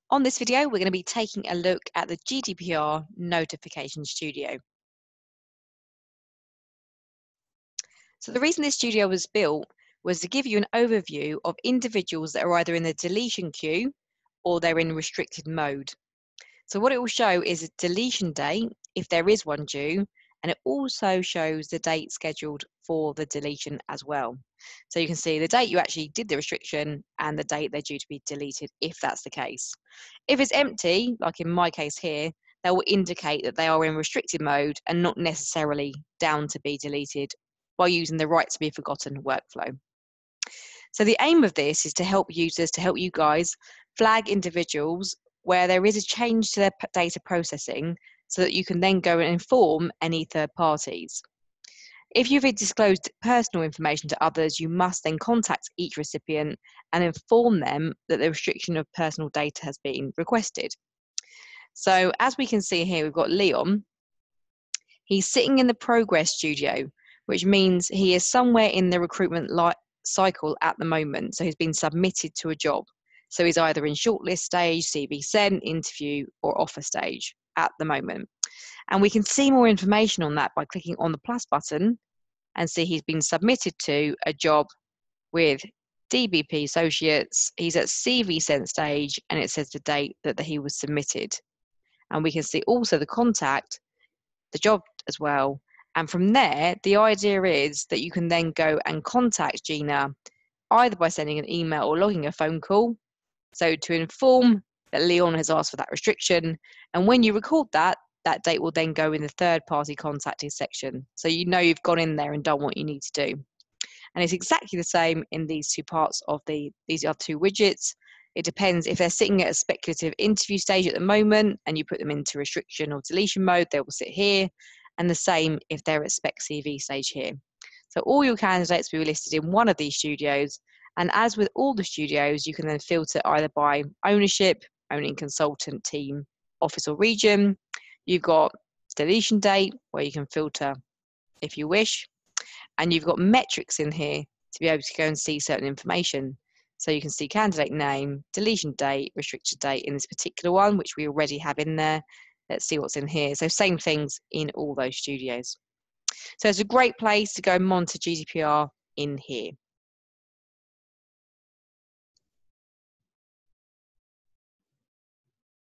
On this video, we're going to be taking a look at the GDPR Notification Studio. So the reason this studio was built was to give you an overview of individuals that are either in the deletion queue or they're in restricted mode. So what it will show is a deletion date, if there is one due, and it also shows the date scheduled for the deletion as well. So you can see the date you actually did the restriction and the date they're due to be deleted, if that's the case. If it's empty, like in my case here, that will indicate that they are in restricted mode and not necessarily down to be deleted by using the right to be forgotten workflow. So the aim of this is to help users, to help you guys flag individuals where there is a change to their data processing so that you can then go and inform any third parties. If you've disclosed personal information to others, you must then contact each recipient and inform them that the restriction of personal data has been requested. So as we can see here, we've got Leon. He's sitting in the progress studio, which means he is somewhere in the recruitment cycle at the moment. So he's been submitted to a job. So he's either in shortlist stage, CV sent, interview, or offer stage at the moment. And we can see more information on that by clicking on the plus button and see he's been submitted to a job with DBP Associates. He's at CV sent stage and it says the date that he was submitted. And we can see also the contact, the job as well. And from there, the idea is that you can then go and contact Gina either by sending an email or logging a phone call. So to inform that Leon has asked for that restriction. And when you record that, that date will then go in the third party contacted section. So you know you've gone in there and done what you need to do. And it's exactly the same in these two parts of these are two widgets. It depends if they're sitting at a speculative interview stage at the moment and you put them into restriction or deletion mode, they will sit here. And the same if they're at spec CV stage here. So all your candidates will be listed in one of these studios. And as with all the studios, you can then filter either by ownership, owning consultant, team, office or region. You've got deletion date where you can filter if you wish. And you've got metrics in here to be able to go and see certain information. So you can see candidate name, deletion date, restricted date in this particular one, which we already have in there. Let's see what's in here. So same things in all those studios. So it's a great place to go and monitor GDPR in here.